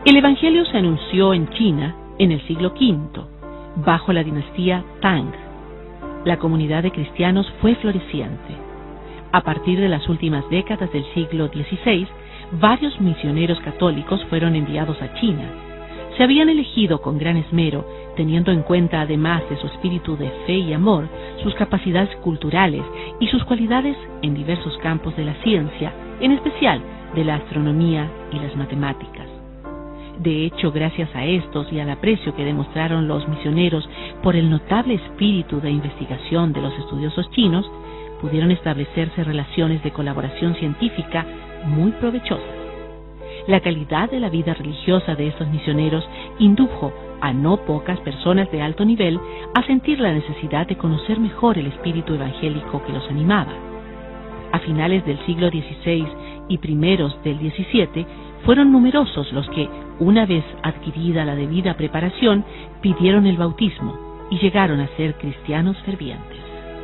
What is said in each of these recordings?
El Evangelio se anunció en China en el siglo V, bajo la dinastía Tang. La comunidad de cristianos fue floreciente. A partir de las últimas décadas del siglo XVI, varios misioneros católicos fueron enviados a China. Se habían elegido con gran esmero, teniendo en cuenta además de su espíritu de fe y amor, sus capacidades culturales y sus cualidades en diversos campos de la ciencia, en especial de la astronomía y las matemáticas. De hecho, gracias a estos y al aprecio que demostraron los misioneros por el notable espíritu de investigación de los estudiosos chinos, pudieron establecerse relaciones de colaboración científica muy provechosas. La calidad de la vida religiosa de estos misioneros indujo a no pocas personas de alto nivel a sentir la necesidad de conocer mejor el espíritu evangélico que los animaba. A finales del siglo XVI y primeros del XVII, fueron numerosos los que, una vez adquirida la debida preparación, pidieron el bautismo y llegaron a ser cristianos fervientes.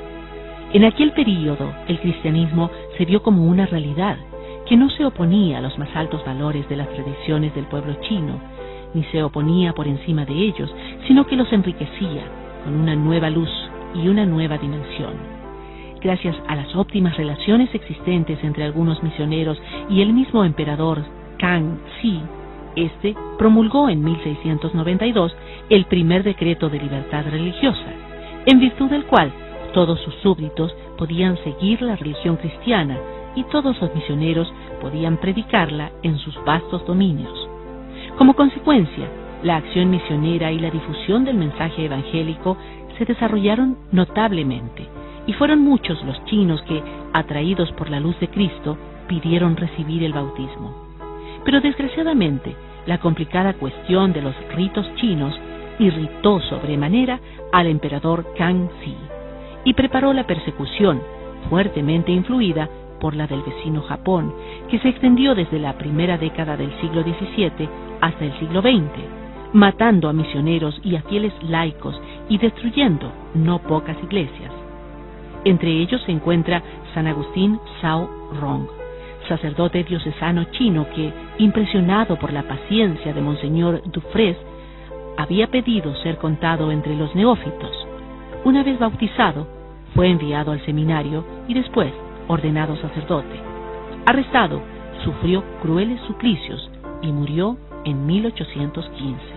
En aquel período, el cristianismo se vio como una realidad que no se oponía a los más altos valores de las tradiciones del pueblo chino, ni se oponía por encima de ellos, sino que los enriquecía con una nueva luz y una nueva dimensión. Gracias a las óptimas relaciones existentes entre algunos misioneros y el mismo emperador Kangxi, este promulgó en 1692 el primer decreto de libertad religiosa, en virtud del cual todos sus súbditos podían seguir la religión cristiana y todos los misioneros podían predicarla en sus vastos dominios. Como consecuencia, la acción misionera y la difusión del mensaje evangélico se desarrollaron notablemente, y fueron muchos los chinos que, atraídos por la luz de Cristo, pidieron recibir el bautismo. Pero desgraciadamente, la complicada cuestión de los ritos chinos irritó sobremanera al emperador Kangxi y preparó la persecución, fuertemente influida por la del vecino Japón, que se extendió desde la primera década del siglo XVII hasta el siglo XX, matando a misioneros y a fieles laicos y destruyendo no pocas iglesias. Entre ellos se encuentra San Agustín Zhao Rong, sacerdote diocesano chino que, impresionado por la paciencia de Monseñor Dufresne, había pedido ser contado entre los neófitos. Una vez bautizado, fue enviado al seminario y después ordenado sacerdote. Arrestado, sufrió crueles suplicios y murió en 1815.